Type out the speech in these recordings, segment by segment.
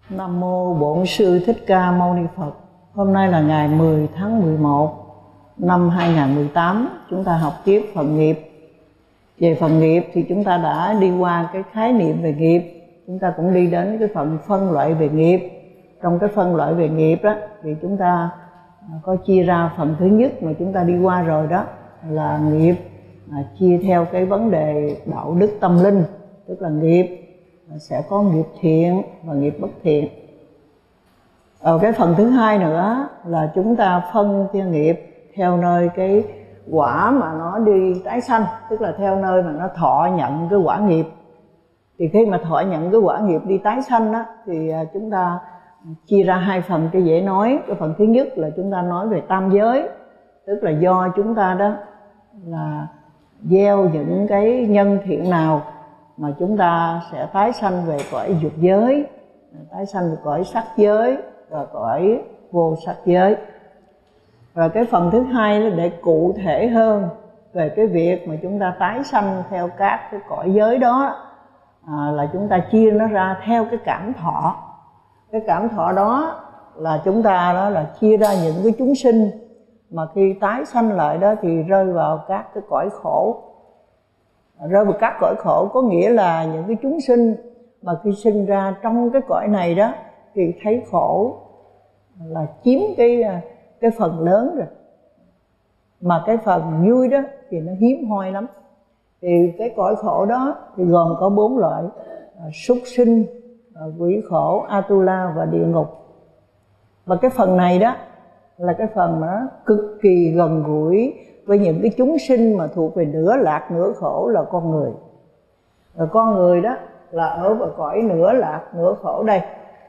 Nam mô Bổn Sư Thích Ca Mâu Ni Phật. Hôm nay là ngày 10 tháng 11 năm 2018. Chúng ta học tiếp phần nghiệp. Về phần nghiệp thì chúng ta đã đi qua cái khái niệm về nghiệp. Chúng ta cũng đi đến cái phần phân loại về nghiệp. Trong cái phân loại về nghiệp đó thì chúng ta có chia ra phần thứ nhất mà chúng ta đi qua rồi, đó là nghiệp chia theo cái vấn đề đạo đức tâm linh. Tức là nghiệp sẽ có nghiệp thiện và nghiệp bất thiện. Ở cái phần thứ hai nữa là chúng ta phân chia nghiệp theo nơi cái quả mà nó đi tái sanh, tức là theo nơi mà nó thọ nhận cái quả nghiệp. Thì khi mà thọ nhận cái quả nghiệp đi tái sanh đó, thì chúng ta chia ra hai phần cho dễ nói. Cái phần thứ nhất là chúng ta nói về tam giới, tức là do chúng ta đó là gieo những cái nhân thiện nào mà chúng ta sẽ tái sanh về cõi dục giới, tái sanh về cõi sắc giới và cõi vô sắc giới. Rồi cái phần thứ hai là để cụ thể hơn về cái việc mà chúng ta tái sanh theo các cái cõi giới đó, là chúng ta chia nó ra theo cái cảm thọ. Cái cảm thọ đó là chúng ta đó là chia ra những cái chúng sinh mà khi tái sanh lại đó thì rơi vào các cái cõi khổ. Rơi vào các cõi khổ có nghĩa là những cái chúng sinh mà khi sinh ra trong cái cõi này đó thì thấy khổ là chiếm cái phần lớn rồi, mà cái phần vui đó thì nó hiếm hoi lắm. Thì cái cõi khổ đó thì gồm có 4 loại: súc sinh, quỷ khổ, Atula và địa ngục. Và cái phần này đó là cái phần mà nó cực kỳ gần gũi với những cái chúng sinh mà thuộc về nửa lạc nửa khổ là con người. Rồi con người đó là ở vào cõi nửa lạc nửa khổ đây.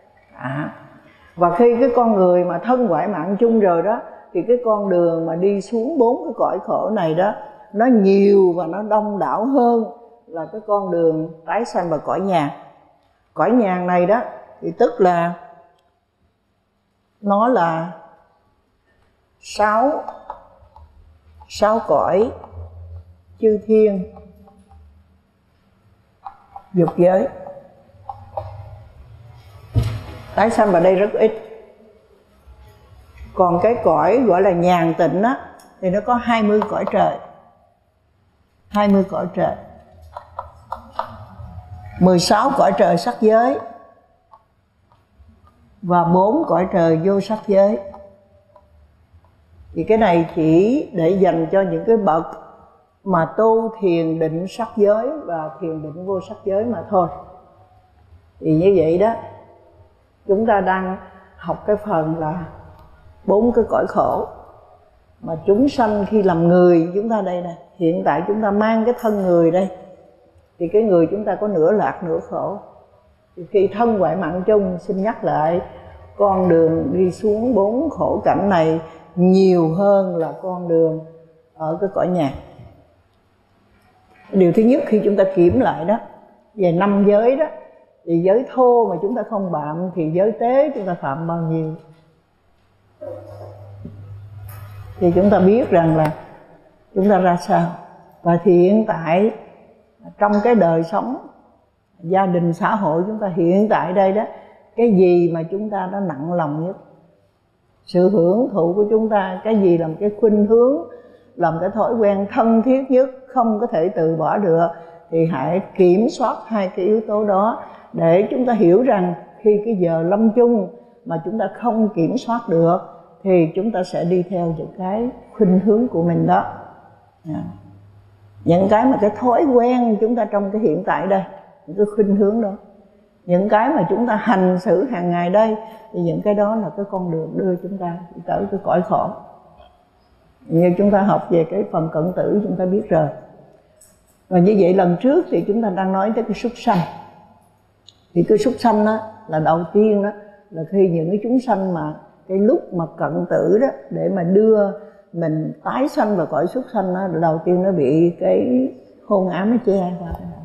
Và khi cái con người mà thân ngoại mạng chung rồi đó, thì cái con đường mà đi xuống 4 cái cõi khổ này đó nó nhiều và nó đông đảo hơn là cái con đường tái sanh vào cõi nhàn. Cõi nhàn này đó thì tức là nó là sáu cõi chư thiên dục giới. Tái sanh vào đây rất ít. Còn cái cõi gọi là nhàn tịnh á thì nó có 20 cõi trời. 20 cõi trời, 16 cõi trời sắc giới và 4 cõi trời vô sắc giới. Thì cái này chỉ để dành cho những cái bậc mà tu thiền định sắc giới và thiền định vô sắc giới mà thôi. Thì như vậy đó, chúng ta đang học cái phần là 4 cái cõi khổ mà chúng sanh khi làm người. Chúng ta đây nè, hiện tại chúng ta mang cái thân người đây, thì cái người chúng ta có nửa lạc nửa khổ. Thì khi thân ngoại mạng chung, xin nhắc lại, con đường đi xuống 4 khổ cảnh này nhiều hơn là con đường ở cái cõi nhàn. Điều thứ nhất khi chúng ta kiểm lại đó, về 5 giới đó, thì giới thô mà chúng ta không phạm thì giới tế chúng ta phạm bao nhiêu? Thì chúng ta biết rằng là chúng ta ra sao. Và thì hiện tại trong cái đời sống gia đình xã hội chúng ta hiện tại đây đó, cái gì mà chúng ta đã nặng lòng nhất? Sự hưởng thụ của chúng ta, cái gì làm cái khuynh hướng, làm cái thói quen thân thiết nhất, không có thể từ bỏ được? Thì hãy kiểm soát hai cái yếu tố đó để chúng ta hiểu rằng khi cái giờ lâm chung mà chúng ta không kiểm soát được thì chúng ta sẽ đi theo những cái khuynh hướng của mình đó. Những cái mà cái thói quen chúng ta trong cái hiện tại đây, những cái khuynh hướng đó, những cái mà chúng ta hành xử hàng ngày đây, thì những cái đó là cái con đường đưa chúng ta tới cái cõi khổ. Như chúng ta học về cái phần cận tử chúng ta biết rồi. Và như vậy lần trước thì chúng ta đang nói tới cái súc sanh. Thì cái súc sanh đó là đầu tiên đó, là khi những cái chúng sanh mà cái lúc mà cận tử đó, để mà đưa mình tái sanh vào cõi súc sanh đó, đầu tiên nó bị cái hôn ám nó che qua cái đó.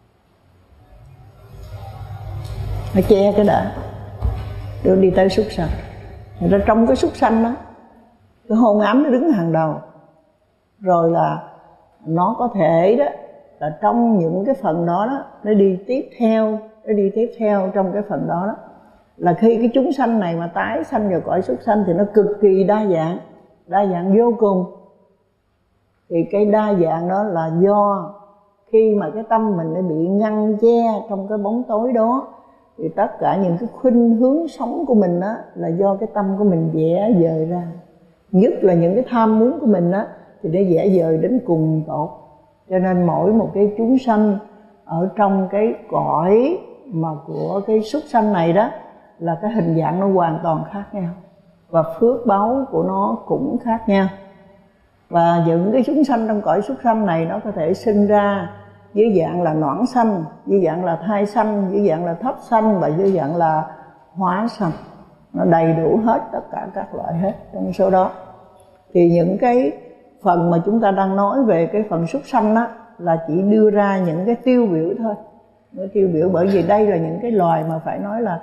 Nó che cái đã rồi đi tới súc sanh. Rồi trong cái súc sanh đó, cái hôn ám nó đứng hàng đầu. Rồi là nó có thể đó là trong những cái phần đó đó, nó đi tiếp theo trong cái phần đó đó là khi cái chúng sanh này mà tái sanh vào cõi súc sanh thì nó cực kỳ đa dạng vô cùng. Thì cái đa dạng đó là do khi mà cái tâm mình nó bị ngăn che trong cái bóng tối đó, thì tất cả những cái khuynh hướng sống của mình á là do cái tâm của mình vẽ vời ra. Nhất là những cái tham muốn của mình á thì nó vẽ vời đến cùng tột. Cho nên mỗi một cái chúng sanh ở trong cái cõi mà của cái súc sanh này đó là cái hình dạng nó hoàn toàn khác nhau, và phước báu của nó cũng khác nhau. Và những cái chúng sanh trong cõi súc sanh này nó có thể sinh ra dưới dạng là noãn sanh, dưới dạng là thai sanh, dưới dạng là thấp sanh và dưới dạng là hóa sanh. Nó đầy đủ hết tất cả các loại hết trong số đó. Thì những cái phần mà chúng ta đang nói về cái phần súc sanh đó là chỉ đưa ra những cái tiêu biểu thôi. Nó tiêu biểu bởi vì đây là những cái loài mà phải nói là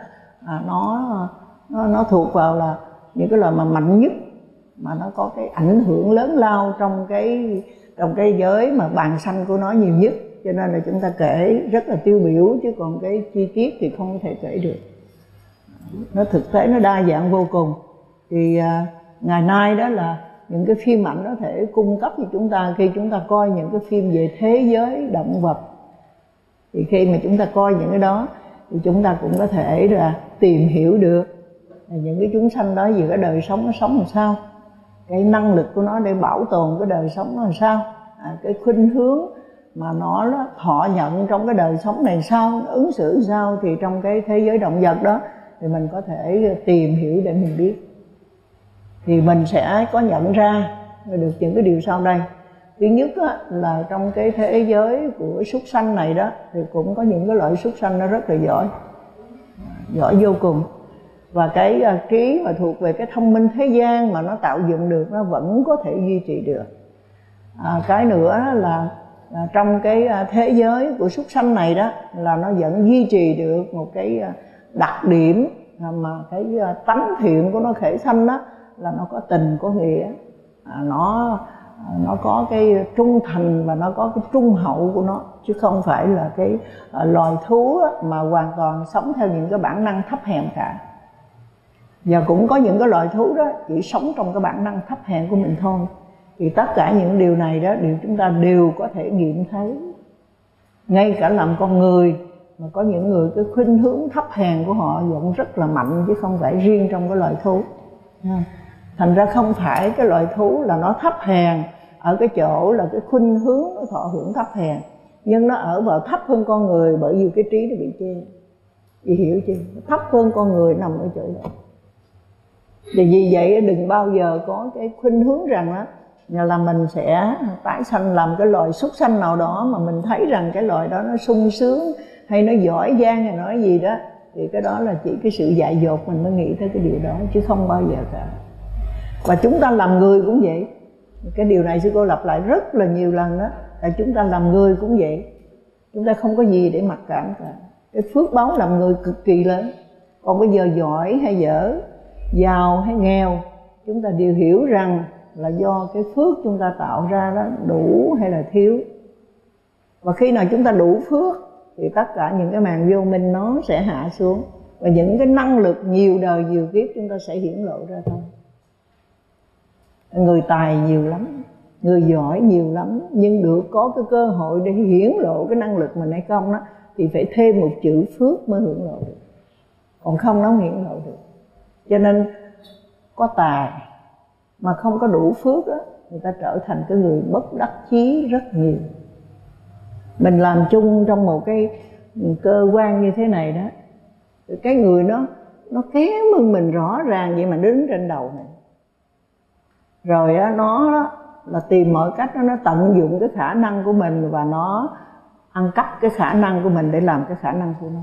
nó thuộc vào là những cái loài mà mạnh nhất, mà nó có cái ảnh hưởng lớn lao trong cái giới mà bàn sanh của nó nhiều nhất. Cho nên là chúng ta kể rất là tiêu biểu, chứ còn cái chi tiết thì không thể kể được. Nó thực tế nó đa dạng vô cùng. Thì ngày nay đó là những cái phim ảnh có thể cung cấp cho chúng ta khi chúng ta coi những cái phim về thế giới động vật. Thì khi mà chúng ta coi những cái đó thì chúng ta cũng có thể là tìm hiểu được những cái chúng sanh đó về cái đời sống nó sống làm sao, cái năng lực của nó để bảo tồn cái đời sống nó làm sao, cái khuynh hướng mà nó thọ nhận trong cái đời sống này sao, nó ứng xử sao. Thì trong cái thế giới động vật đó thì mình có thể tìm hiểu để mình biết. Thì mình sẽ có nhận ra được những cái điều sau đây. Thứ nhất á, là trong cái thế giới của súc sanh này đó thì cũng có những cái loại súc sanh nó rất là giỏi vô cùng. Và cái trí mà thuộc về cái thông minh thế gian mà nó tạo dựng được nó vẫn có thể duy trì được. Cái nữa là trong cái thế giới của súc sanh này đó là nó vẫn duy trì được một cái đặc điểm mà cái tánh thiện của nó khởi sanh đó là nó có tình có nghĩa, nó có cái trung thành và nó có cái trung hậu của nó, chứ không phải là cái loài thú mà hoàn toàn sống theo những cái bản năng thấp hèn cả. Và cũng có những cái loài thú đó chỉ sống trong cái bản năng thấp hèn của mình thôi. Thì tất cả những điều này đó chúng ta đều có thể nghiệm thấy. Ngay cả làm con người mà có những người cái khuynh hướng thấp hèn của họ vẫn rất là mạnh, chứ không phải riêng trong cái loài thú. Thành ra không phải cái loài thú là nó thấp hèn ở cái chỗ là cái khuynh hướng nó thọ hưởng thấp hèn, nhưng nó ở vào thấp hơn con người bởi vì cái trí nó bị che. Chị hiểu chưa? Thấp hơn con người nằm ở chỗ đó. Vì vậy đừng bao giờ có cái khuynh hướng rằng đó là mình sẽ tái sanh làm cái loài súc sanh nào đó mà mình thấy rằng cái loài đó nó sung sướng hay nó giỏi giang hay nói gì đó. Thì cái đó là chỉ cái sự dại dột mình mới nghĩ tới cái điều đó, chứ không bao giờ cả. Và chúng ta làm người cũng vậy. Cái điều này sư cô lặp lại rất là nhiều lần đó, là chúng ta làm người cũng vậy. Chúng ta không có gì để mặc cảm cả. Cái phước báu làm người cực kỳ lớn. Còn bây giờ giỏi hay dở, giàu hay nghèo, chúng ta đều hiểu rằng là do cái phước chúng ta tạo ra đó đủ hay là thiếu. Và khi nào chúng ta đủ phước thì tất cả những cái màn vô minh nó sẽ hạ xuống, và những cái năng lực nhiều đời nhiều kiếp chúng ta sẽ hiển lộ ra thôi. Người tài nhiều lắm, người giỏi nhiều lắm, nhưng được có cái cơ hội để hiển lộ cái năng lực mình hay không đó thì phải thêm một chữ phước mới hiển lộ được, còn không nó không hiển lộ được. Cho nên có tài mà không có đủ phước đó, người ta trở thành cái người bất đắc chí rất nhiều. Mình làm chung trong một cái cơ quan như thế này đó, cái người nó kém hơn mình rõ ràng vậy mà đứng trên đầu này. Rồi đó, nó là tìm mọi cách nó tận dụng cái khả năng của mình và nó ăn cắp cái khả năng của mình để làm cái khả năng của nó.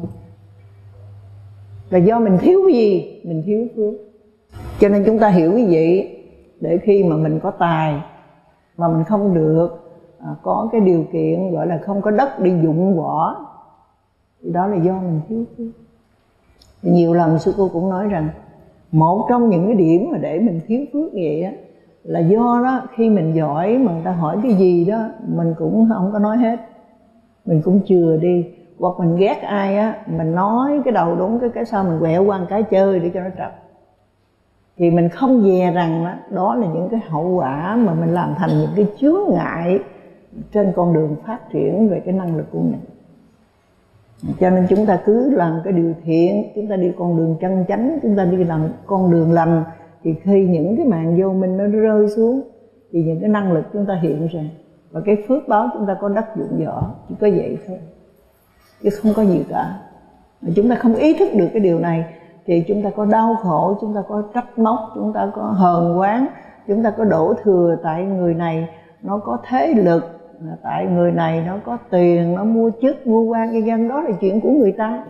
Là do mình thiếu cái gì? Mình thiếu phước. Cho nên chúng ta hiểu cái gì để khi mà mình có tài mà mình không được có cái điều kiện gọi là không có đất đi dụng võ, thì đó là do mình thiếu phước. Nhiều lần sư cô cũng nói rằng một trong những cái điểm mà để mình thiếu phước vậy á là do đó khi mình giỏi mà người ta hỏi cái gì đó mình cũng không có nói hết, mình cũng chừa đi, hoặc mình ghét ai á, mình nói cái đầu đúng cái sau mình quẹo qua một cái chơi để cho nó trật, thì mình không dè rằng đó là những cái hậu quả mà mình làm thành những cái chướng ngại trên con đường phát triển về cái năng lực của mình. Cho nên chúng ta cứ làm cái điều thiện, chúng ta đi con đường chân chánh, chúng ta đi làm con đường lành, thì khi những cái màn vô minh nó rơi xuống thì những cái năng lực chúng ta hiện ra, và cái phước báo chúng ta có đất dụng võ, chỉ có vậy thôi, chứ không có gì cả. Mà chúng ta không ý thức được cái điều này thì chúng ta có đau khổ, chúng ta có trách móc, chúng ta có hờn oán, chúng ta có đổ thừa tại người này nó có thế lực, tại người này nó có tiền, nó mua chức mua quan vân vân. Đó là chuyện của người ta,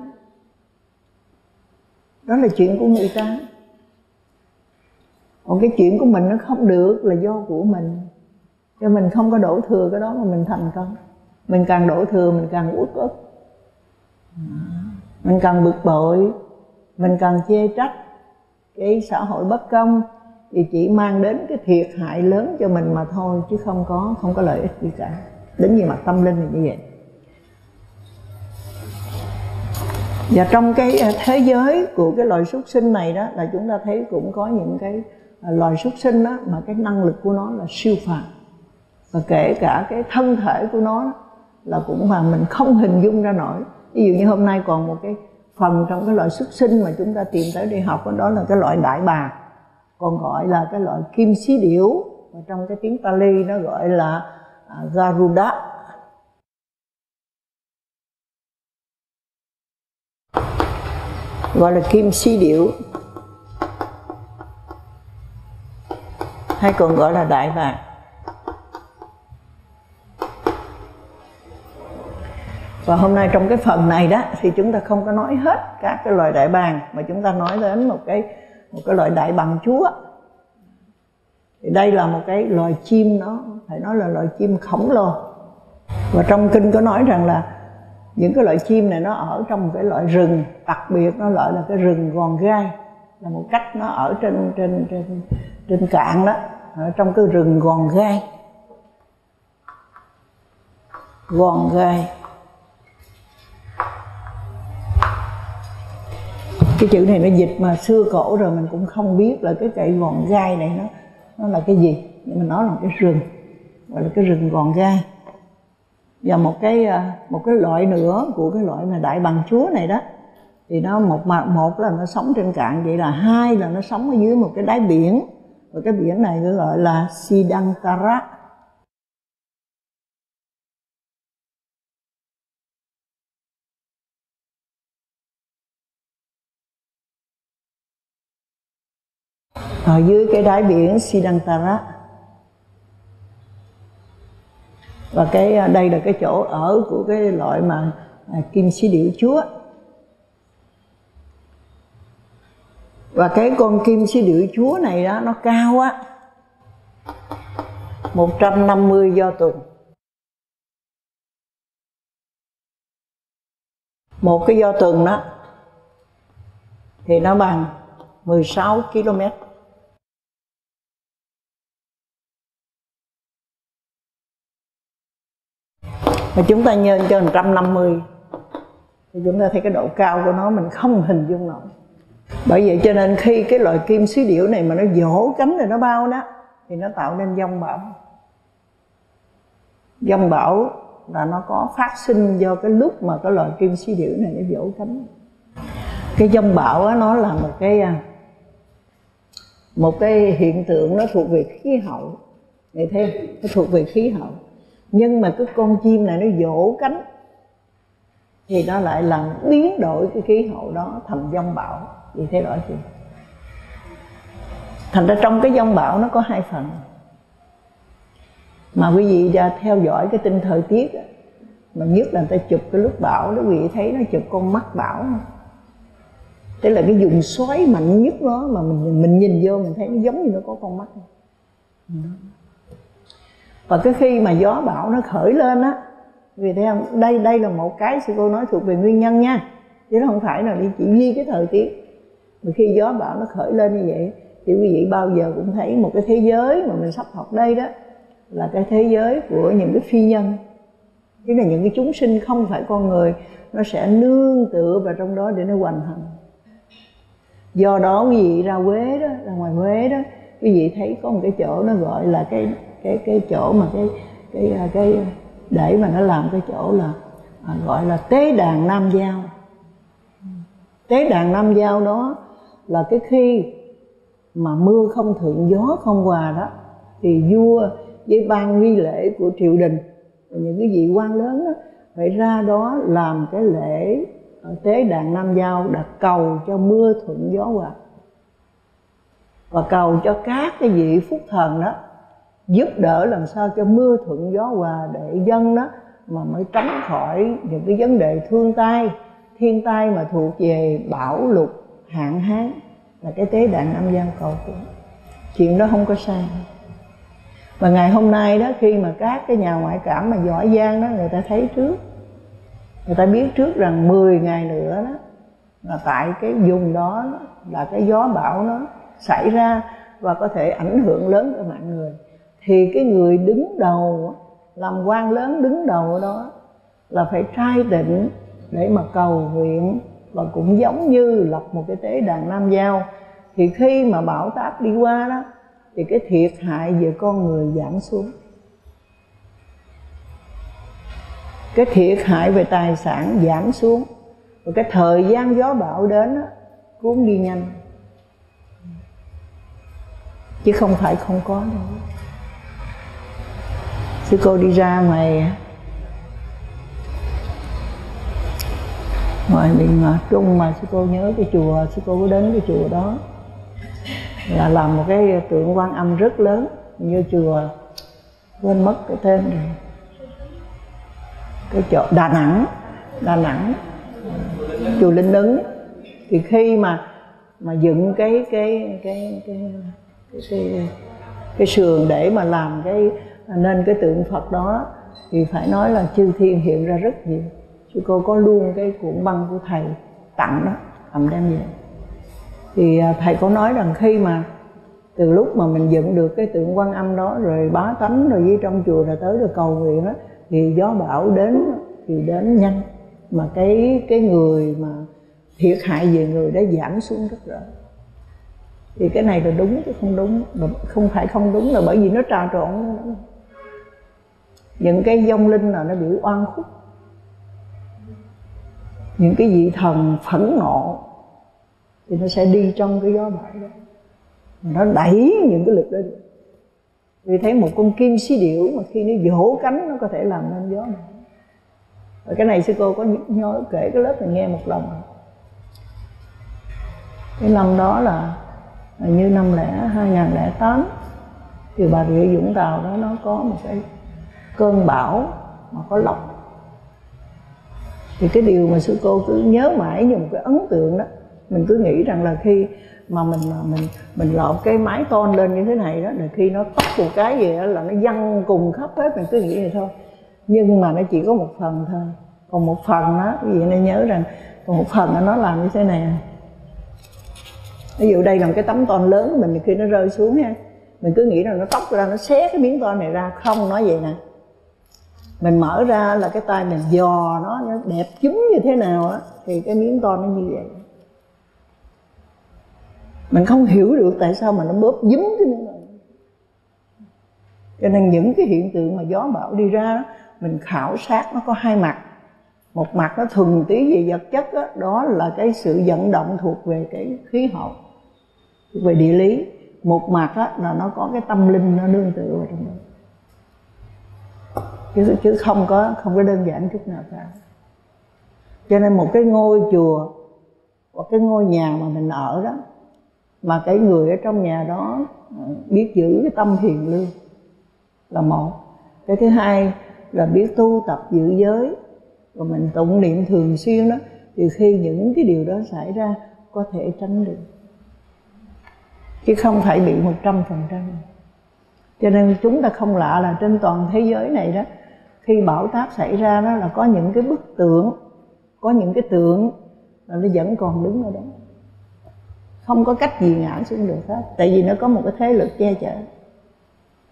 đó là chuyện của người ta. Còn cái chuyện của mình nó không được là do của mình, cho mình không có đổ thừa cái đó mà mình thành công. Mình càng đổ thừa mình càng uất ức, mình càng bực bội, mình càng chê trách. Cái xã hội bất công thì chỉ mang đến cái thiệt hại lớn cho mình mà thôi, chứ không có lợi ích gì cả. Đến về mặt tâm linh là như vậy. Và trong cái thế giới của cái loài súc sinh này đó, là chúng ta thấy cũng có những cái loài súc sinh đó mà cái năng lực của nó là siêu phàm, và kể cả cái thân thể của nó là cũng mà mình không hình dung ra nổi. Ví dụ như hôm nay còn một cái phần trong cái loại súc sinh mà chúng ta tìm tới đi học, đó là cái loại đại bàng, còn gọi là cái loại kim xí điểu, và trong cái tiếng Pali nó gọi là Garuda. Gọi là kim xí điểu, hay còn gọi là đại bàng. Và hôm nay trong cái phần này đó thì chúng ta không có nói hết các cái loài đại bàng, mà chúng ta nói đến một cái loại đại bàng chúa. Thì đây là một cái loài chim, nó phải nói là loài chim khổng lồ. Và trong kinh có nói rằng là những cái loại chim này nó ở trong một cái loại rừng đặc biệt, nó gọi là cái rừng gòn gai, là một cách nó ở trên cạn đó, ở trong cái rừng gòn gai. Gòn gai, cái chữ này nó dịch mà xưa cổ rồi mình cũng không biết là cái cây gòn gai này nó là cái gì, nhưng mà nó là cái rừng, gọi là cái rừng gòn gai. Và một cái loại nữa của cái loại mà đại bàng chúa này đó, thì nó một là nó sống trên cạn, vậy là hai là nó sống ở dưới một cái đáy biển, và cái biển này nó gọi là Siddhantara. Ở dưới cái đáy biển Siddhantara. Và đây là cái chỗ ở của cái loại mà kim xí điểu chúa. Và cái con kim xí điểu chúa này đó, nó cao á 150 do tuần. Một cái do tuần đó thì nó bằng 16 km. Mà chúng ta nhân cho 150 thì chúng ta thấy cái độ cao của nó mình không hình dung nổi. Bởi vậy cho nên khi cái loại kim xí điểu này mà nó vỗ cánh rồi nó bao đó, thì nó tạo nên giông bão. Giông bão là nó có phát sinh do cái lúc mà cái loại kim xí điểu này nó vỗ cánh. Cái giông bão đó, nó là một cái hiện tượng, nó thuộc về khí hậu. Vậy thế, nó thuộc về khí hậu. Nhưng mà cái con chim này nó vỗ cánh thì nó lại làm biến đổi cái khí hậu đó thành giông bão. Vì thế rõ chưa? Thành ra trong cái giông bão nó có hai phần. Mà quý vị ra theo dõi cái tin thời tiết mà nhất là người ta chụp cái lúc bão đó, quý vị thấy nó chụp con mắt bão không? Tức là cái vùng xoáy mạnh nhất đó mà mình nhìn vô mình thấy nó giống như nó có con mắt. Và cái khi mà gió bão nó khởi lên á, vì thấy không, đây là một cái sư cô nói thuộc về nguyên nhân nha, chứ nó không phải là chỉ ghi cái thời tiết. Mà khi gió bão nó khởi lên như vậy thì quý vị bao giờ cũng thấy một cái thế giới mà mình sắp học đây đó là cái thế giới của những cái phi nhân, tức là những cái chúng sinh không phải con người, nó sẽ nương tựa vào trong đó để nó hoành hành. Do đó quý vị ra Huế đó, ra ngoài Huế đó, quý vị thấy có một cái chỗ nó gọi là cái chỗ mà cái để mà nó làm cái chỗ là gọi là tế đàn Nam Giao. Tế đàn Nam Giao đó là cái khi mà mưa không thuận gió không hòa đó, thì vua với ban nghi lễ của triều đình, những cái vị quan lớn đó, phải ra đó làm cái lễ ở tế đàn Nam Giao để cầu cho mưa thuận gió hòa, và cầu cho các cái vị phúc thần đó giúp đỡ làm sao cho mưa thuận gió hòa, để dân đó mà mới tránh khỏi những cái vấn đề thiên tai mà thuộc về bão lụt hạn hán, là cái tế đàn Nam Giao cầu của. Chuyện đó không có sai. Và ngày hôm nay đó, khi mà các cái nhà ngoại cảm mà giỏi giang đó, người ta thấy trước, người ta biết trước rằng 10 ngày nữa đó là tại cái vùng đó là cái gió bão nó xảy ra và có thể ảnh hưởng lớn tới mạng người, thì cái người đứng đầu, làm quan lớn đứng đầu đó là phải trai tỉnh để mà cầu nguyện, và cũng giống như lập một cái tế đàn Nam Giao. Thì khi mà bão táp đi qua đó thì cái thiệt hại về con người giảm xuống, cái thiệt hại về tài sản giảm xuống, và cái thời gian gió bão đến đó, cuốn đi nhanh, chứ không phải không có đâu. Sư cô đi ra ngoài miền Trung mà sư cô nhớ cái chùa, sư cô có đến cái chùa đó là làm một cái tượng Quan Âm rất lớn, như chùa quên mất cái tên rồi, cái chỗ Đà Nẵng, chùa Linh Ứng. Thì khi mà dựng cái sườn để mà làm nên cái tượng Phật đó, thì phải nói là chư thiên hiện ra rất nhiều. Sư cô có luôn cái cuộn băng của thầy tặng đó, cầm đem về. Thì thầy có nói rằng khi mà từ lúc mà mình dựng được cái tượng Quan Âm đó, rồi bá tánh rồi với trong chùa là tới được cầu nguyện đó, thì gió bão đến thì đến nhanh, mà cái người mà thiệt hại về người đã giảm xuống rất rõ. Thì cái này là đúng chứ không đúng, không phải không đúng là bởi vì nó trà trộn. Những cái vong linh nào nó bị oan khuất, những cái vị thần phẫn nộ thì nó sẽ đi trong cái gió bão đó, nó đẩy những cái lực đó được. Vì thấy một con kim xí điểu mà khi nó vỗ cánh nó có thể làm nên gió bão. Và cái này sư cô có nhớ kể cái lớp này nghe một lần. Cái năm đó là như 2008 thì Bà Rịa Vũng Tàu đó nó có một cái cơn bão mà có lốc. Thì cái điều mà sư cô cứ nhớ mãi như một cái ấn tượng đó, mình cứ nghĩ rằng là khi mà mình lọt cái mái tôn lên như thế này đó, là khi nó tóc một cái gì đó là nó văng cùng khắp hết, mình cứ nghĩ vậy thôi. Nhưng mà nó chỉ có một phần thôi, còn một phần đó quý vị nên nhớ rằng còn một phần nó làm như thế này. Ví dụ đây là một cái tấm tôn lớn, mình khi nó rơi xuống ha, mình cứ nghĩ rằng nó tóc ra, nó xé cái miếng tôn này ra. Không, nói vậy nè, mình mở ra là cái tay mình dò nó đẹp chúm như thế nào á, thì cái miếng tôn nó như vậy. Mình không hiểu được tại sao mà nó bóp dúm cái miếng tôn. Cho nên những cái hiện tượng mà gió bão đi ra đó, mình khảo sát nó có hai mặt. Một mặt nó thuần túy về vật chất đó, đó là cái sự vận động thuộc về cái khí hậu, thuộc về địa lý. Một mặt đó là nó có cái tâm linh nó nương tựa vào trong đó, chứ không có đơn giản chút nào cả. Cho nên một cái ngôi chùa hoặc cái ngôi nhà mà mình ở đó, mà cái người ở trong nhà đó biết giữ cái tâm hiền lương là một. Cái thứ hai là biết tu tập giữ giới, rồi mình tụng niệm thường xuyên đó, thì khi những cái điều đó xảy ra có thể tránh được, chứ không phải bị 100%. Cho nên chúng ta không lạ là trên toàn thế giới này đó, khi bão táp xảy ra đó là có những cái bức tượng, có những cái tượng là nó vẫn còn đứng ở đó, không có cách gì ngã xuống được hết. Tại vì nó có một cái thế lực che chở,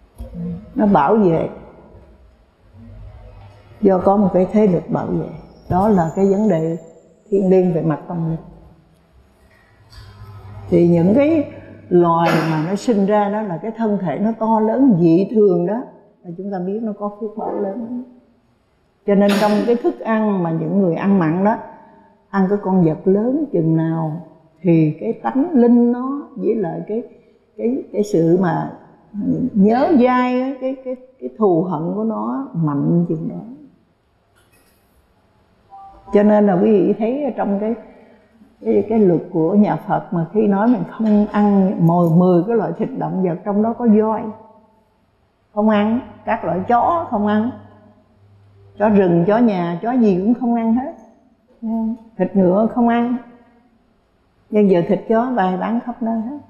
nó bảo vệ, do có một cái thế lực bảo vệ. Đó là cái vấn đề thiêng liêng về mặt tâm linh. Thì những cái loài mà nó sinh ra đó là cái thân thể nó to lớn dị thường đó, là chúng ta biết nó có phước báo lớn lắm. Cho nên trong cái thức ăn mà những người ăn mặn đó, ăn cái con vật lớn chừng nào thì cái tánh linh nó với lại cái sự mà nhớ dai, cái thù hận của nó mạnh chừng đó. Cho nên là quý vị thấy ở trong cái luật của nhà Phật mà khi nói mình không ăn 10 cái loại thịt động vật, trong đó có voi không ăn, các loại chó không ăn, chó rừng, chó nhà, chó gì cũng không ăn hết, thịt ngựa không ăn. Nhưng giờ thịt chó bày bán khắp nơi hết.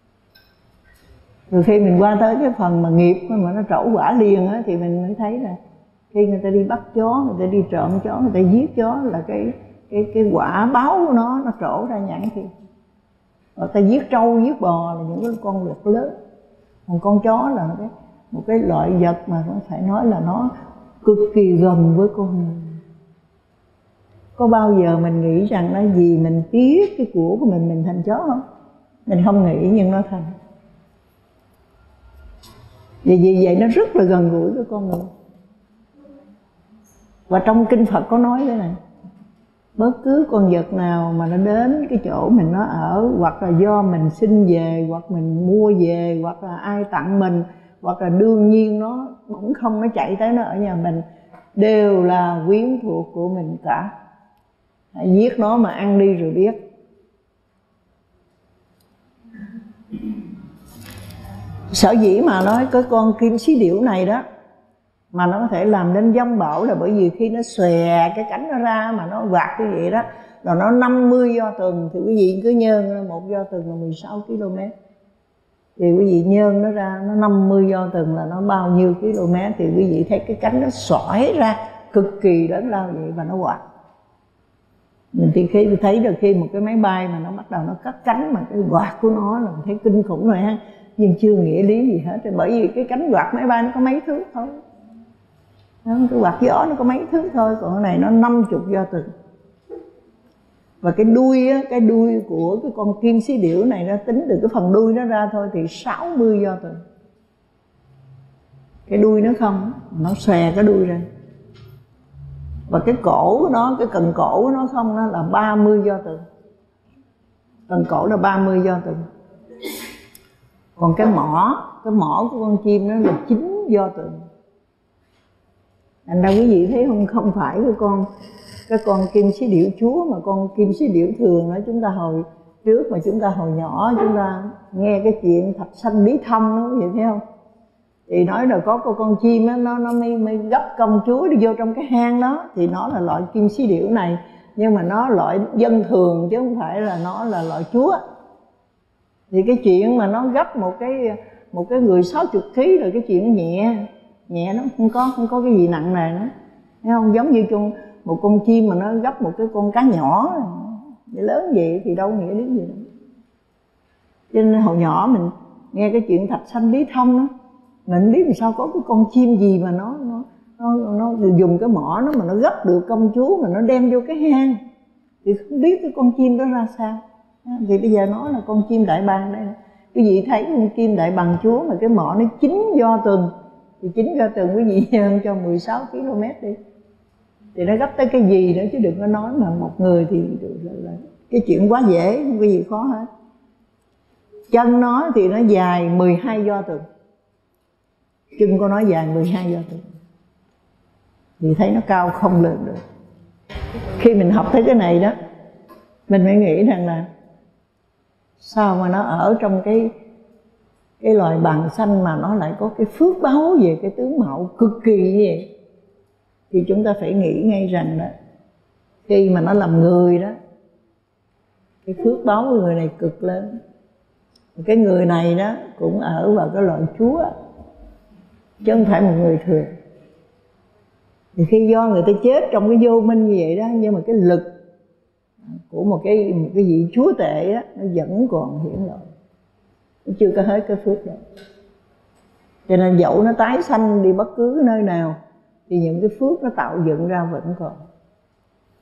Rồi khi mình qua tới cái phần mà nghiệp mà nó trổ quả liền á, thì mình mới thấy là khi người ta đi bắt chó, người ta đi trộm chó, người ta giết chó là cái quả báo của nó trổ ra nhãn thì người ta giết trâu, giết bò là những cái con vật lớn. Còn con chó là một cái loại vật mà phải nói là nó cực kỳ gần với con người. Có bao giờ mình nghĩ rằng là vì mình tiếc cái của mình thành chó không? Mình không nghĩ nhưng nó thành. Vì vậy nó rất là gần gũi với con người. Và trong Kinh Phật có nói thế này: bất cứ con vật nào mà nó đến cái chỗ mình nó ở, hoặc là do mình sinh về, hoặc mình mua về, hoặc là ai tặng mình, hoặc là đương nhiên nó bỗng không nó chạy tới nó ở nhà mình, đều là quyến thuộc của mình cả. Hãy giết nó mà ăn đi rồi biết. Sở dĩ mà nói cái con kim xí điểu này đó mà nó có thể làm nên dông bão là bởi vì khi nó xòe cái cánh nó ra mà nó quạt như vậy đó, rồi nó 50 do tuần, thì quý vị cứ nhơn ra, một do tuần là 16 km. Thì quý vị nhơn nó ra, nó 50 do tuần là nó bao nhiêu km, thì quý vị thấy cái cánh nó xoải ra cực kỳ lớn lao vậy và nó quạt. Mình thì khi thấy được khi một cái máy bay mà nó bắt đầu nó cắt cánh mà cái quạt của nó là mình thấy kinh khủng rồi ha, nhưng chưa nghĩa lý gì hết. Bởi vì cái cánh quạt máy bay nó có mấy thước thôi, cái quạt gió nó có mấy thước thôi, còn cái này nó 50 do tuần. Và cái đuôi á, cái đuôi của cái con kim xí điểu này nó tính từ cái phần đuôi nó ra thôi thì 60 do tuần. Cái đuôi nó không, nó xòe cái đuôi ra. Và cái cổ của nó, cái cần cổ của nó không, nó là 30 do tuần. Cần cổ là 30 do tuần. Còn cái mỏ của con chim nó là 9 do tuần. Thành ra quý vị thấy không, không phải cái con kim xí điểu chúa, mà con kim xí điểu thường đó. Chúng ta hồi trước mà chúng ta hồi nhỏ chúng ta nghe cái chuyện Thạch Sanh Lý Thông đó, vậy thấy không? Thì nói là có con chim đó, nó mới gấp công chúa đi vô trong cái hang đó, thì nó là loại kim xí điểu này, nhưng mà nó loại dân thường chứ không phải là nó là loại chúa. Thì cái chuyện mà nó gấp một cái người 60 kg rồi, cái chuyện nhẹ nó không có cái gì nặng nề nữa, thấy không? Giống như một con chim mà nó gấp một cái con cá nhỏ vậy lớn vậy thì đâu nghĩa lý gì nữa. Cho nên hồi nhỏ mình nghe cái chuyện Thạch Sanh Lý Thông đó, mình không biết làm sao có cái con chim gì mà nó dùng cái mỏ nó mà nó gấp được công chúa mà nó đem vô cái hang, thì không biết cái con chim đó ra sao. Thì bây giờ nói là con chim đại bàng đây, quý vị thấy con chim đại bàng chúa mà cái mỏ nó 9 do tuần, thì 9 do tuần quý vị nhân cho 16 km đi, thì nó gấp tới cái gì nữa, chứ đừng có nói mà một người thì là cái chuyện quá dễ, không có gì khó hết. Chân nó thì nó dài 12 do tuần, chân của nó dài 12 do tuần, thì thấy nó cao không lường được. Khi mình học tới cái này đó, mình mới nghĩ rằng là sao mà nó ở trong cái loài bàng xanh mà nó lại có cái phước báo về cái tướng mạo cực kỳ như vậy. Thì chúng ta phải nghĩ ngay rằng đó, khi mà nó làm người đó, cái phước báo của người này cực lớn. Cái người này đó cũng ở vào cái loại chúa, chứ không phải một người thường. Thì khi do người ta chết trong cái vô minh như vậy đó, nhưng mà cái lực của một cái vị chúa tể đó, nó vẫn còn hiển lộ, nó chưa có hết cái phước đó. Cho nên dẫu nó tái sanh đi bất cứ nơi nào thì những cái phước nó tạo dựng ra vẫn còn.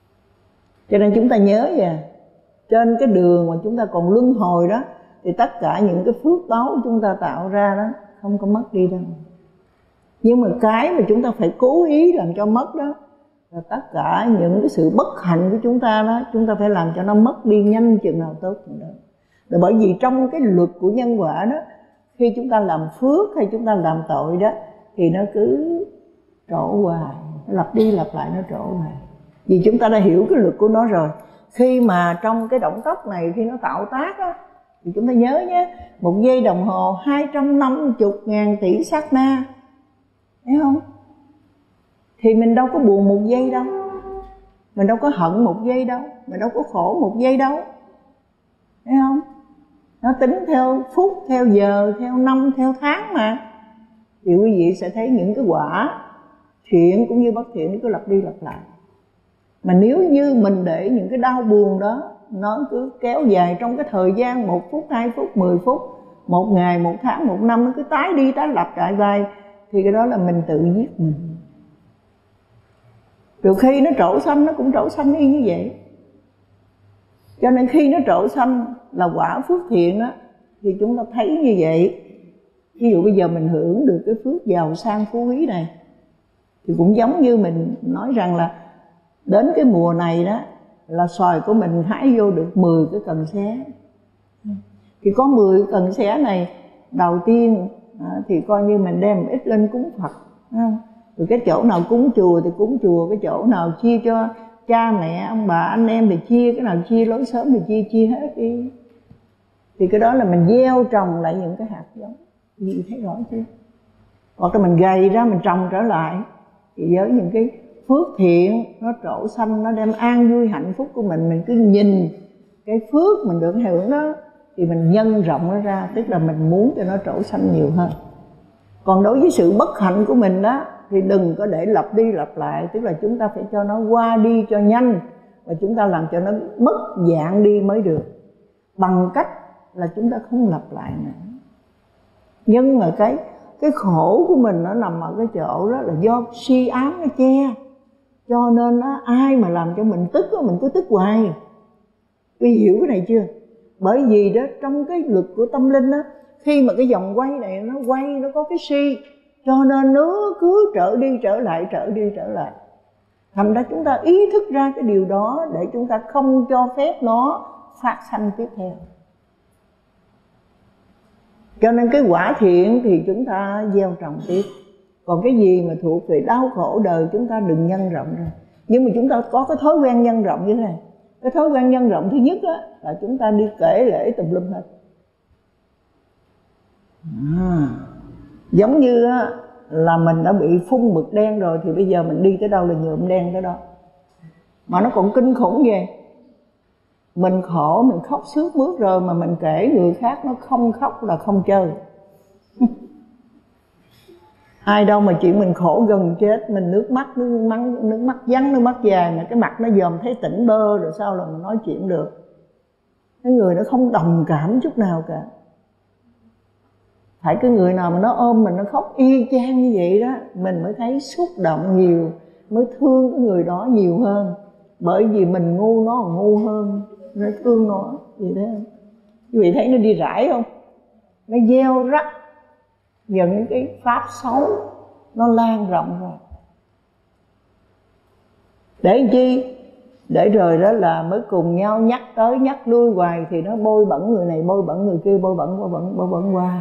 Cho nên chúng ta nhớ về trên cái đường mà chúng ta còn luân hồi đó, thì tất cả những cái phước báo chúng ta tạo ra đó không có mất đi đâu. Nhưng mà cái mà chúng ta phải cố ý làm cho mất đó là tất cả những cái sự bất hạnh của chúng ta đó, chúng ta phải làm cho nó mất đi nhanh chừng nào tốt chừng đó. Là bởi vì trong cái luật của nhân quả đó, khi chúng ta làm phước hay chúng ta làm tội đó thì nó cứ trổ hoài, nó lặp đi lặp lại, nó trổ hoài. Vì chúng ta đã hiểu cái luật của nó rồi. Khi mà trong cái động tác này khi nó tạo tác đó, thì chúng ta nhớ nhé, 1 giây đồng hồ 250.000 tỷ sát na, thấy không? Thì mình đâu có buồn 1 giây đâu, mình đâu có hận 1 giây đâu, mình đâu có khổ 1 giây đâu, thấy không? Nó tính theo phút, theo giờ, theo năm, theo tháng mà. Thì quý vị sẽ thấy những cái quả thiện cũng như bất thiện nó cứ lặp đi lặp lại. Mà nếu như mình để những cái đau buồn đó nó cứ kéo dài trong cái thời gian 1 phút, 2 phút, 10 phút, 1 ngày, 1 tháng, 1 năm, nó cứ tái đi tái lặp lại vai, thì cái đó là mình tự giết mình. Rồi khi nó trổ xanh nó cũng trổ xanh y như vậy. Cho nên khi nó trổ xanh là quả phước thiện đó, thì chúng ta thấy như vậy. Ví dụ bây giờ mình hưởng được cái phước giàu sang phú quý này, thì cũng giống như mình nói rằng là đến cái mùa này đó là xoài của mình hái vô được 10 cái cần xé. Thì có 10 cần xé này, đầu tiên thì coi như mình đem ít lên cúng Phật. Rồi cái chỗ nào cúng chùa thì cúng chùa, cái chỗ nào chia cho cha mẹ, ông bà, anh em thì chia, cái nào chia lối sớm thì chia hết đi. Thì cái đó là mình gieo trồng lại những cái hạt giống. Gì thấy rõ chưa? Hoặc là mình gầy ra mình trồng trở lại, thì với những cái phước thiện nó trổ xanh, nó đem an vui hạnh phúc của mình cứ nhìn cái phước mình được hưởng đó thì mình nhân rộng nó ra, tức là mình muốn cho nó trổ xanh nhiều hơn. Còn đối với sự bất hạnh của mình đó thì đừng có để lặp đi lặp lại, tức là chúng ta phải cho nó qua đi cho nhanh, và chúng ta làm cho nó mất dạng đi mới được, bằng cách là chúng ta không lặp lại nữa. Nhưng mà cái khổ của mình nó nằm ở cái chỗ đó là do si ám nó che, cho nên đó, ai mà làm cho mình tức đó, mình cứ tức hoài. Quý hiểu cái này chưa? Bởi vì đó trong cái luật của tâm linh đó, khi mà cái vòng quay này nó quay, nó có cái si, cho nên nó cứ trở đi trở lại, trở đi trở lại. Thành ra chúng ta ý thức ra cái điều đó để chúng ta không cho phép nó phát sanh tiếp theo. Cho nên cái quả thiện thì chúng ta gieo trồng tiếp. Còn cái gì mà thuộc về đau khổ đời chúng ta đừng nhân rộng ra. Nhưng mà chúng ta có cái thói quen nhân rộng như thế này. Cái thói quen nhân rộng thứ nhất á, là chúng ta đi kể lễ tùm lum hết. Giống như á, là mình đã bị phun mực đen rồi, thì bây giờ mình đi tới đâu là nhuộm đen tới đó. Mà nó còn kinh khủng vậy. Mình khổ, mình khóc sướt mướt rồi mà mình kể người khác nó không khóc là không chơi. Ai đâu mà chuyện mình khổ gần chết, mình nước mắt vắng, nước mắt dài mà cái mặt nó dòm thấy tỉnh bơ rồi sao là mình nói chuyện được. Cái người nó không đồng cảm chút nào cả. Phải cái người nào mà nó ôm mình nó khóc y chang như vậy đó, mình mới thấy xúc động nhiều, mới thương cái người đó nhiều hơn. Bởi vì mình ngu nó còn ngu hơn, nó thương nó gì thế. Quý vị thấy nó đi rải không? Nó gieo rắc những cái pháp xấu, nó lan rộng rồi. Để làm chi? Để rồi đó là mới cùng nhau nhắc tới nhắc lui hoài, thì nó bôi bẩn người này, bôi bẩn người kia, bôi bẩn qua.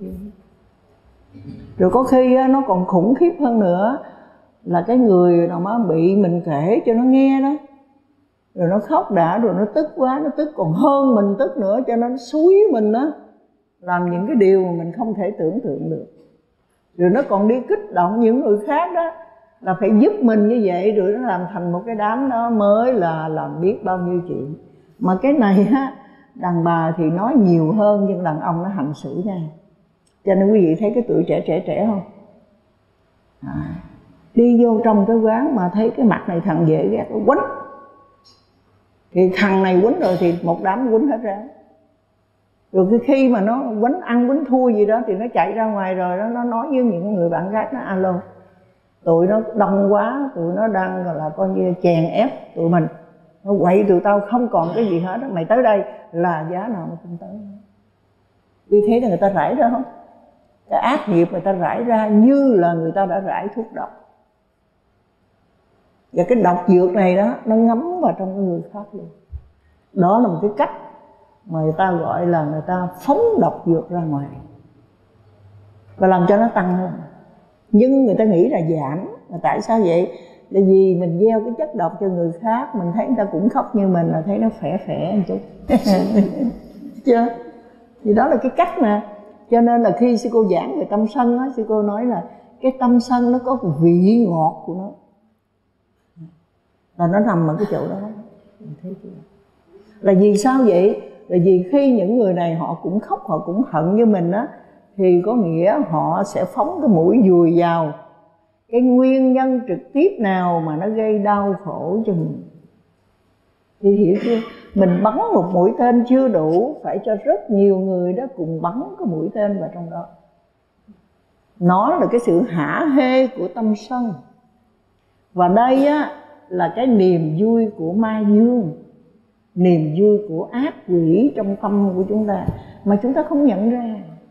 Rồi có khi nó còn khủng khiếp hơn nữa là cái người nào mà bị mình kể cho nó nghe đó, rồi nó khóc đã, rồi nó tức quá, nó tức còn hơn mình tức nữa, cho nên nó xúi mình đó làm những cái điều mà mình không thể tưởng tượng được. Rồi nó còn đi kích động những người khác đó là phải giúp mình như vậy, rồi nó làm thành một cái đám đó mới là làm biết bao nhiêu chuyện. Mà cái này á, đàn bà thì nói nhiều hơn, nhưng đàn ông nó hành xử nha. Cho nên quý vị thấy cái tuổi trẻ không? Đi vô trong cái quán mà thấy cái mặt này thằng dễ ghét, nó quánh. Thì thằng này quánh rồi thì một đám quánh hết ra. Rồi khi mà nó quánh ăn quánh thua gì đó thì nó chạy ra ngoài rồi đó, nó nói với những người bạn gái nó: alo, tụi nó đông quá, tụi nó đang gọi là coi như chèn ép tụi mình, nó quậy tụi tao không còn cái gì hết, mày tới đây là giá nào mà không tới. Vì thế là người ta rải ra không, cái ác nghiệp người ta rải ra như là người ta đã rải thuốc độc. Và cái độc dược này đó, nó ngấm vào trong người khác luôn. Đó là một cái cách mà người ta gọi là người ta phóng độc dược ra ngoài và làm cho nó tăng lên. Nhưng người ta nghĩ là giảm. Mà tại sao vậy? Là vì mình gieo cái chất độc cho người khác, mình thấy người ta cũng khóc như mình là thấy nó khỏe khỏe một chút. Chưa? Thì đó là cái cách mà. Cho nên là khi sư cô giảng về tâm sân á, sư cô nói là cái tâm sân nó có một vị ngọt của nó, là nó nằm ở cái chỗ đó. Mình thấy chưa? Là vì sao vậy? Là vì khi những người này họ cũng khóc, họ cũng hận như mình á, thì có nghĩa họ sẽ phóng cái mũi dùi vào cái nguyên nhân trực tiếp nào mà nó gây đau khổ cho mình. Thì hiểu chưa? Mình bắn một mũi tên chưa đủ, phải cho rất nhiều người đó cùng bắn cái mũi tên vào trong đó. Nó là cái sự hả hê của tâm sân. Và đây á là cái niềm vui của ma dương, niềm vui của ác quỷ trong tâm của chúng ta mà chúng ta không nhận ra.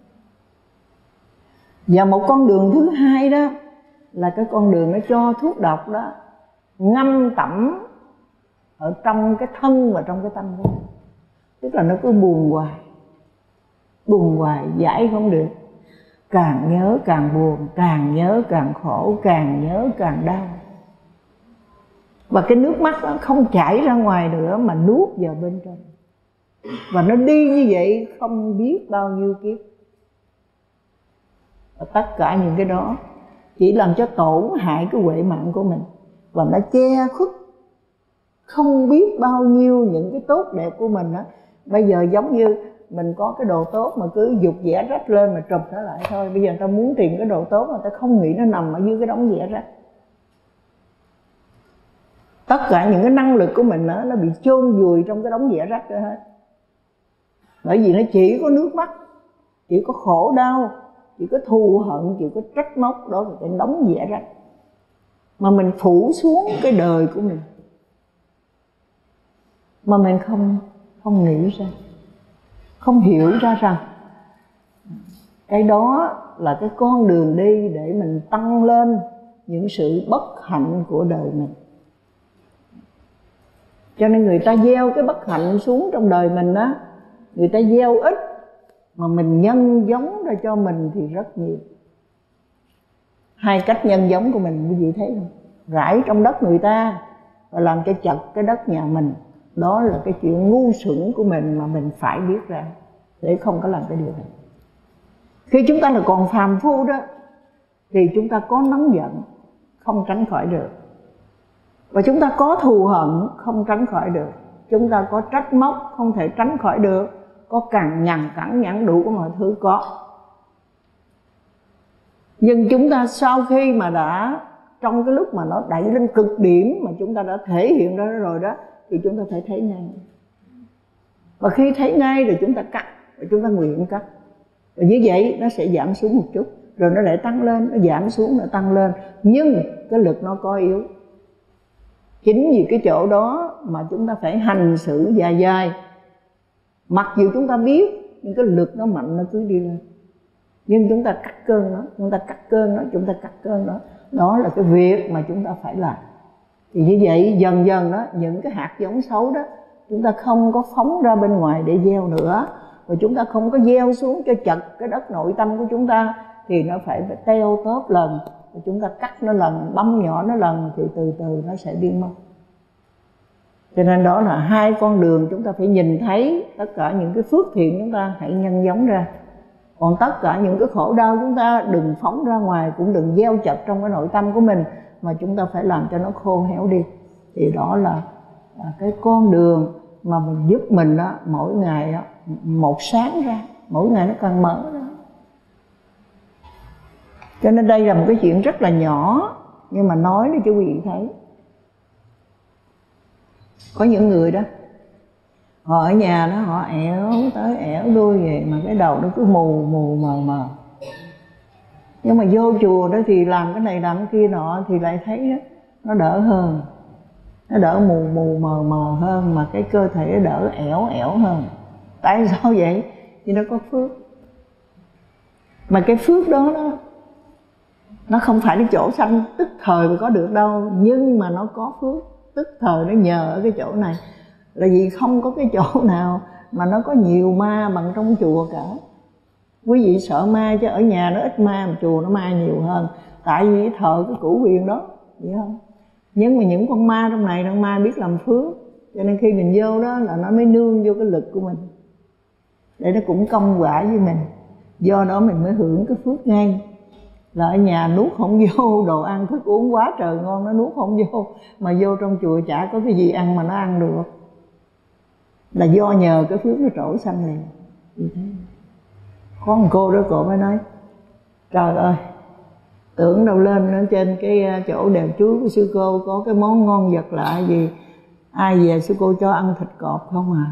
Và một con đường thứ hai đó là cái con đường nó cho thuốc độc đó ngâm tẩm ở trong cái thân và trong cái tâm của mình. Tức là nó cứ buồn hoài, giải không được. Càng nhớ càng buồn, càng nhớ càng khổ, càng nhớ càng đau. Và cái nước mắt đó không chảy ra ngoài nữa mà nuốt vào bên trong. Và nó đi như vậy không biết bao nhiêu kiếp. Và tất cả những cái đó chỉ làm cho tổn hại cái huệ mạng của mình. Và nó che khuất không biết bao nhiêu những cái tốt đẹp của mình đó. Bây giờ giống như mình có cái đồ tốt mà cứ dục vẽ rách lên mà trùm nó lại thôi. Bây giờ người ta muốn tìm cái đồ tốt mà người ta không nghĩ nó nằm ở dưới cái đống vẽ rách. Tất cả những cái năng lực của mình đó, nó bị chôn vùi trong cái đống vẽ rách đó hết. Bởi vì nó chỉ có nước mắt, chỉ có khổ đau, chỉ có thù hận, chỉ có trách móc. Đó là cái đống vẽ rách mà mình phủ xuống cái đời của mình, mà mình không nghĩ ra, không hiểu ra rằng cái đó là cái con đường đi để mình tăng lên những sự bất hạnh của đời mình. Cho nên người ta gieo cái bất hạnh xuống trong đời mình á, người ta gieo ít mà mình nhân giống ra cho mình thì rất nhiều. Hai cách nhân giống của mình quý vị thấy không? Rải trong đất người ta và làm cho chật cái đất nhà mình. Đó là cái chuyện ngu xuẩn của mình mà mình phải biết ra để không có làm cái điều này. Khi chúng ta là còn phàm phu đó thì chúng ta có nóng giận không tránh khỏi được, và chúng ta có thù hận không tránh khỏi được, chúng ta có trách móc không thể tránh khỏi được, có cằn nhằn đủ mọi thứ có. Nhưng chúng ta sau khi mà đã trong cái lúc mà nó đẩy lên cực điểm mà chúng ta đã thể hiện ra rồi đó, thì chúng ta phải thấy ngay. Và khi thấy ngay rồi chúng ta cắt, và chúng ta nguyện cắt. Và như vậy nó sẽ giảm xuống một chút, rồi nó lại tăng lên, nó giảm xuống, nó tăng lên. Nhưng cái lực nó có yếu. Chính vì cái chỗ đó mà chúng ta phải hành xử dài. Mặc dù chúng ta biết, nhưng cái lực nó mạnh nó cứ đi lên. Nhưng chúng ta cắt cơn nó, chúng ta cắt cơn nó. Đó là cái việc mà chúng ta phải làm. Thì như vậy dần dần đó, những cái hạt giống xấu đó chúng ta không có phóng ra bên ngoài để gieo nữa, và chúng ta không có gieo xuống cho chật cái đất nội tâm của chúng ta, thì nó phải teo tóp lần, và chúng ta cắt nó lần, băm nhỏ nó lần, thì từ từ nó sẽ biến mất. Cho nên đó là hai con đường chúng ta phải nhìn thấy. Tất cả những cái phước thiện chúng ta hãy nhân giống ra, còn tất cả những cái khổ đau chúng ta đừng phóng ra ngoài, cũng đừng gieo chật trong cái nội tâm của mình, mà chúng ta phải làm cho nó khô héo đi. Thì đó là cái con đường mà mình giúp mình đó, mỗi ngày đó, một sáng ra, mỗi ngày nó càng mở ra. Cho nên đây là một cái chuyện rất là nhỏ, nhưng mà nói để cho quý vị thấy. Có những người đó, họ ở nhà đó, họ ẻo tới ẻo lui vậy, mà cái đầu nó cứ mù mờ. Nhưng mà vô chùa đó thì làm cái này làm cái kia nọ thì lại thấy đó, nó đỡ hơn. nó đỡ mù mù mờ mờ hơn, mà cái cơ thể nó đỡ ẻo ẻo hơn. Tại sao vậy? Vì nó có phước. Mà cái phước đó nó không phải cái chỗ sanh tức thời mà có được đâu, nhưng mà nó có phước tức thời, nó nhờ ở cái chỗ này. Là vì không có cái chỗ nào mà nó có nhiều ma bằng trong chùa cả. Quý vị sợ ma chứ ở nhà nó ít ma, mà chùa nó ma nhiều hơn. Tại vì thờ cái cửu huyền đó, hiểu không? Nhưng mà những con ma trong này, con ma biết làm phước, cho nên khi mình vô đó là nó mới nương vô cái lực của mình, để nó cũng công quả với mình. Do đó mình mới hưởng cái phước ngay. Là ở nhà nuốt không vô, đồ ăn thức uống quá trời ngon nó nuốt không vô, mà vô trong chùa chả có cái gì ăn mà nó ăn được. Là do nhờ cái phước nó trổ sanh liền. Như thế. Có một cô đó, cô mới nói trời ơi, tưởng đâu lên ở trên cái chỗ đèo chuối của sư cô có cái món ngon vật lạ gì, ai về sư cô cho ăn thịt cọp không à.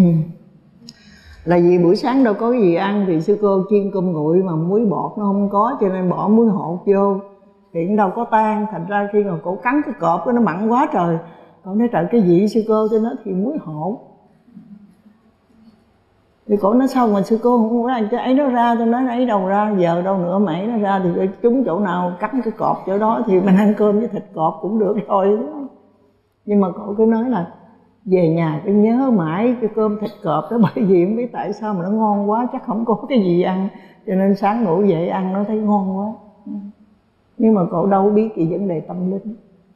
Là vì buổi sáng đâu có cái gì ăn, thì sư cô chiên cơm nguội mà muối bọt nó không có, cho nên bỏ muối hột vô thì cũng đâu có tan. Thành ra khi mà cổ cắn cái cọp nó mặn quá trời, cổ nói trời cái gì sư cô, cho nó thì muối hột. Thì cổ nói sao mà sư cô không có làm cho ấy nó ra, tôi nói ấy đâu ra, giờ đâu nữa mà ấy nó ra thì chúng chỗ nào cắn cái cọp chỗ đó thì mình ăn cơm với thịt cọp cũng được thôi. Nhưng mà cổ cứ nói là về nhà cứ nhớ mãi cái cơm thịt cọp đó, bởi vì không biết tại sao mà nó ngon quá, chắc không có cái gì ăn, cho nên sáng ngủ dậy ăn nó thấy ngon quá. Nhưng mà cổ đâu biết cái vấn đề tâm linh.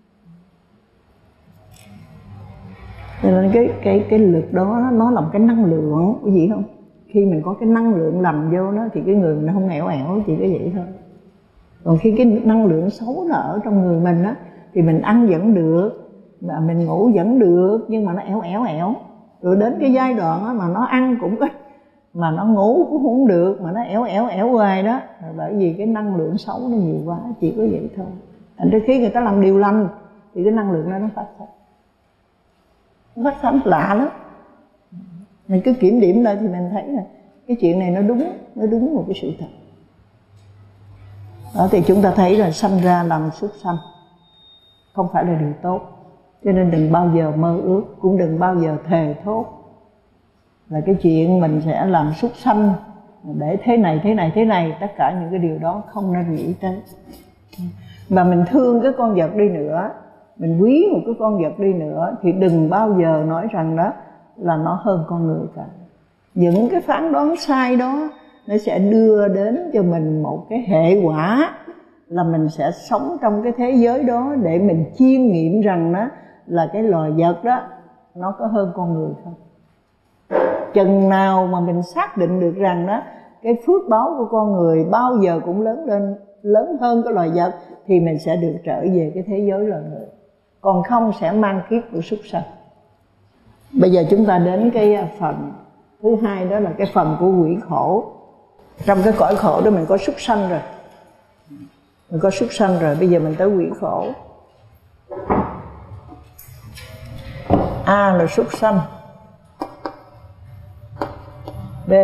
Cho nên cái lực đó nó là một cái năng lượng, cái gì không? Khi mình có cái năng lượng lành vô đó thì cái người mình nó không ẻo ẻo, chỉ có vậy thôi. Còn khi cái năng lượng xấu nó ở trong người mình á, thì mình ăn vẫn được, mà mình ngủ vẫn được, nhưng mà nó ẻo ẻo ẻo. Rồi đến cái giai đoạn á mà nó ăn cũng ít, mà nó ngủ cũng không được, mà nó ẻo ẻo ẻo hoài đó. Rồi bởi vì cái năng lượng xấu nó nhiều quá, chỉ có vậy thôi. Thành ra khi người ta làm điều lành thì cái năng lượng đó nó phát sinh. Nó phát sinh lạ lắm. Mình cứ kiểm điểm lại thì mình thấy là cái chuyện này nó đúng một cái sự thật. Đó thì chúng ta thấy là sanh ra làm súc sanh không phải là điều tốt. Cho nên đừng bao giờ mơ ước, cũng đừng bao giờ thề thốt là cái chuyện mình sẽ làm súc sanh để thế này. Tất cả những cái điều đó không nên nghĩ tới. Mà mình thương cái con vật đi nữa, mình quý một cái con vật đi nữa, thì đừng bao giờ nói rằng đó là nó hơn con người cả. Những cái phán đoán sai đó nó sẽ đưa đến cho mình một cái hệ quả là mình sẽ sống trong cái thế giới đó để mình chiêm nghiệm rằng đó là cái loài vật đó nó có hơn con người không. Chừng nào mà mình xác định được rằng đó cái phước báo của con người bao giờ cũng lớn hơn cái loài vật, thì mình sẽ được trở về cái thế giới loài người. Còn không sẽ mang kiếp của súc sanh. Bây giờ chúng ta đến cái phần thứ hai, đó là cái phần của quỷ khổ. Trong cái cõi khổ đó mình có súc sanh rồi. Bây giờ mình tới quỷ khổ. A là súc sanh, B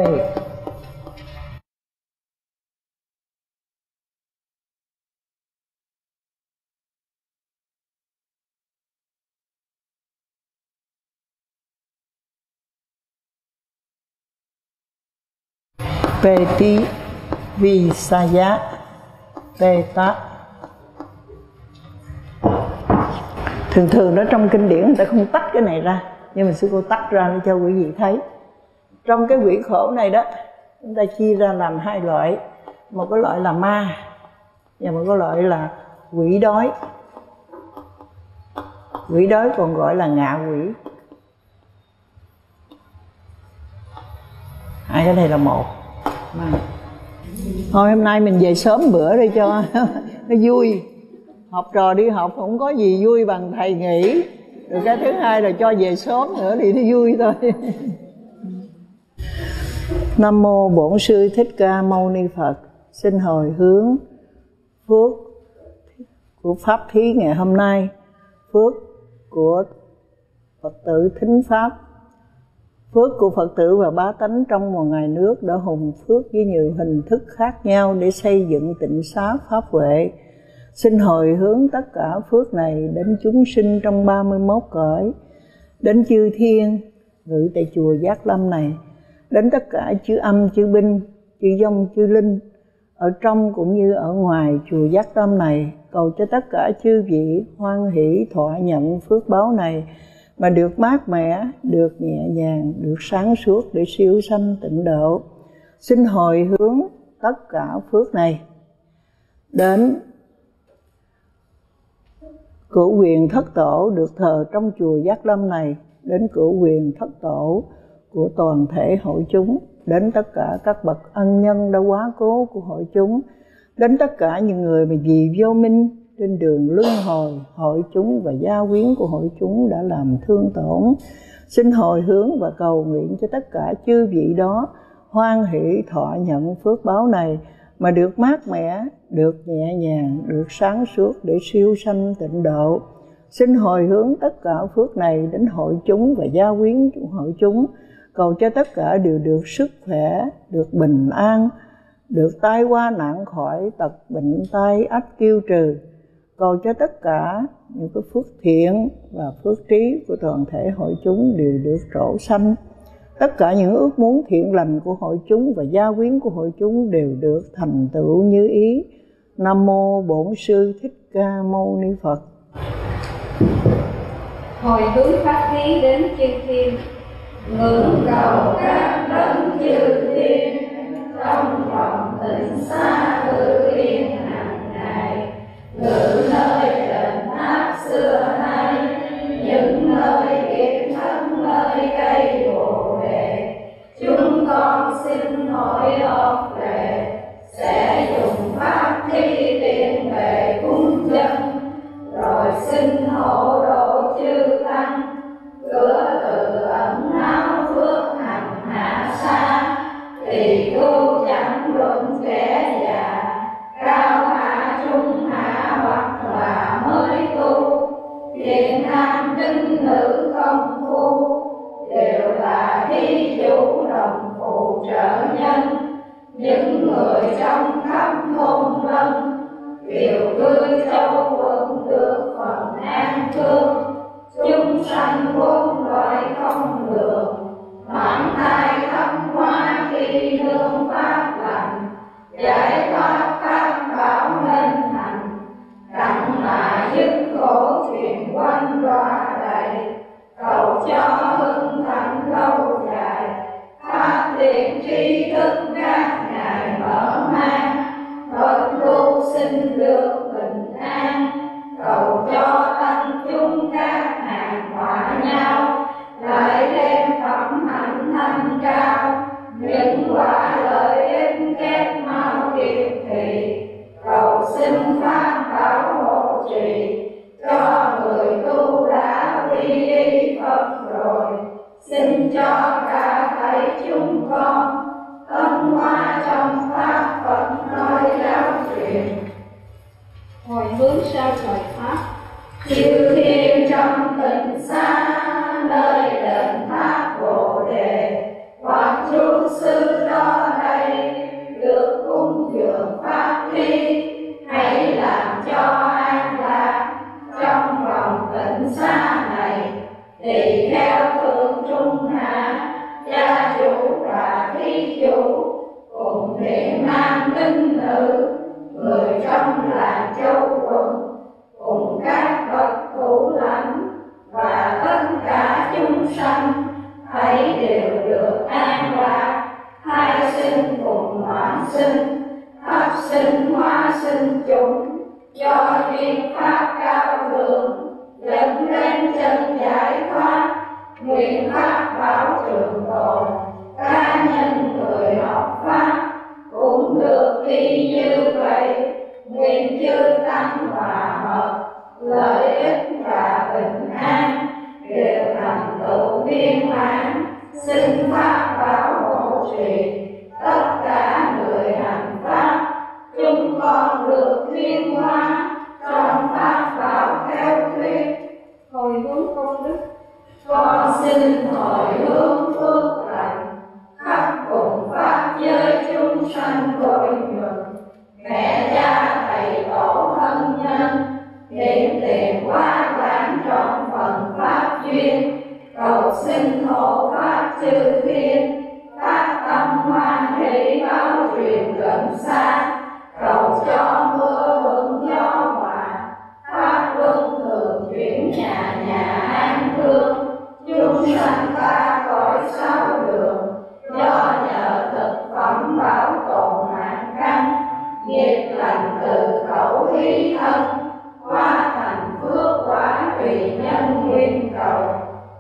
Peti Visaya Peta. Thường đó trong kinh điển người ta không tách cái này ra, nhưng mà sư cô tách ra để cho quý vị thấy. Trong cái quỷ khổ này đó, chúng ta chia ra làm hai loại. Một cái loại là ma, và một cái loại là quỷ đói. Quỷ đói còn gọi là ngạ quỷ. Hai cái này là một. Thôi hôm nay mình về sớm bữa đi cho nó vui. Học trò đi học không có gì vui bằng thầy nghỉ. Rồi cái thứ hai là cho về sớm nữa thì nó vui thôi. Nam mô Bổn Sư Thích Ca Mâu Ni Phật. Xin hồi hướng phước của pháp thí ngày hôm nay, phước của Phật tử thính pháp, phước của Phật tử và bá tánh trong một ngày nước đã hùng phước với nhiều hình thức khác nhau để xây dựng tịnh xá pháp huệ, Xin hồi hướng tất cả phước này đến chúng sinh trong 31 cõi, đến chư thiên ngự tại chùa Giác Lâm này, đến tất cả chư âm, chư binh, chư vong, chư linh ở trong cũng như ở ngoài chùa Giác Lâm này, cầu cho tất cả chư vị hoan hỷ thọ nhận phước báo này mà được mát mẻ, được nhẹ nhàng, được sáng suốt để siêu sanh tịnh độ. Xin hồi hướng tất cả phước này đến cửu quyền thất tổ được thờ trong chùa Giác Lâm này, đến cửu quyền thất tổ của toàn thể hội chúng, đến tất cả các bậc ân nhân đã quá cố của hội chúng, đến tất cả những người mà vì vô minh trên đường luân hồi hội chúng và gia quyến của hội chúng đã làm thương tổn. Xin hồi hướng và cầu nguyện cho tất cả chư vị đó hoan hỷ thọ nhận phước báo này mà được mát mẻ, được nhẹ nhàng, được sáng suốt để siêu sanh tịnh độ. Xin hồi hướng tất cả phước này đến hội chúng và gia quyến của hội chúng, cầu cho tất cả đều được sức khỏe, được bình an, được tai qua nạn khỏi, tật bệnh tai ách tiêu trừ. Cầu cho tất cả những cái phước thiện và phước trí của toàn thể hội chúng đều được trổ sanh. Tất cả những ước muốn thiện lành của hội chúng và gia quyến của hội chúng đều được thành tựu như ý. Nam mô Bổn Sư Thích Ca Mâu Ni Phật. Hồi hướng pháp khí đến chư thiên, ngưỡng cầu các đấng chư thiên trong vòng tịnh xa tự yên hàng ngày, ngự nơi đền tháp xưa nay, những nơi kiệt thất nơi cây bồ đề. Chúng con xin hỏi họp về, sẽ dùng pháp thi tiện về cung dân, rồi xin hộ độ chư tăng, cửa tự ẩn náu phước hằng hạ xa. Tỳ khưu chẳng luận trẻ già, cao hạ trung hạ hoặc là mới tu, thiện nam trinh nữ công phu, đều là thí chủ đồng phụ trợ nhân. Những người trong khắp thôn lân, kiều cư châu quận được phần an thương. Chúng sanh vốn loại không lường, mãn thai thâm hoa khi nương pháp lành, giải thoát pháp bảo nên hành, đặng mà dứt khổ truyền quanh đọa đầy. Cầu cho hưng thịnh lâu dài, pháp thiện tri thức các ngài mở mang, Phật tu sinh được bình an. Cầu cho tăng chúng các hàng hòa nhau, lại thêm phẩm hạnh thanh cao, những quả lợi ích kết mau kịp thì. Cầu xin pháp bảo hộ trì cho người tu đã quy y Phật rồi. Xin cho cả thảy chúng con ân hoa trong pháp Phật nói giáo truyền. Hồi hướng sao trời Pháp, chư thiên trong tịnh xa, nơi đền tháp Bồ Đề, hoặc chú sư đó đây, được cúng dường pháp khí, hãy làm cho an lạc trong vòng tịnh xa này. Tỳ kheo thượng trung hạ, gia chủ và thí chủ, cùng thiện nam tín nữ, người trong làng châu quận, cùng các bậc thủ lãnh và tất cả chúng sanh, hãy đều được an lạc, hai sinh cùng noãn sinh, thấp sinh hóa sinh chúng, cho duyên pháp cao thượng, dẫn đến chân giải thoát, nguyện pháp bảo trường tồn. Cá nhân người học pháp cũng được y như vậy, nguyện chư tăng hòa hợp, lợi ích và bình an đều thành tựu viên mãn. Xin pháp bảo hộ trì tất cả người hành pháp, chúng con được thuyên hóa trong pháp bảo theo thuyết. hồi hướng công đức, Con xin hồi hướng phước lành khắp cùng pháp giới chúng sanh cội nhuận, mẹ cha thầy tổ thân nhân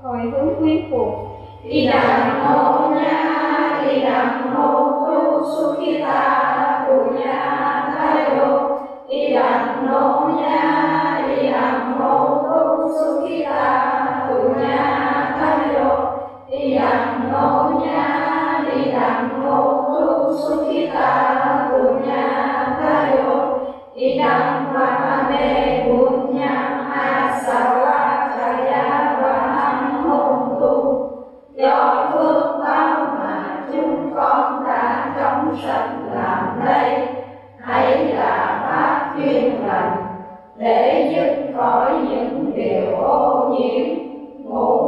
hồi hướng quyến phục. Idam nha, idam ho sukhita punya tayo. Idam nha, idam ho sukhita punya tayo. Idam nha, idam ho sukhita punya tayo. Idam vamane punya asawa chaya vaham hôn tu. Do phước báo mà chúng con đã trong sanh làm đây, hãy là pháp duyên lành để dứt khỏi những điều ô nhiễm ngũ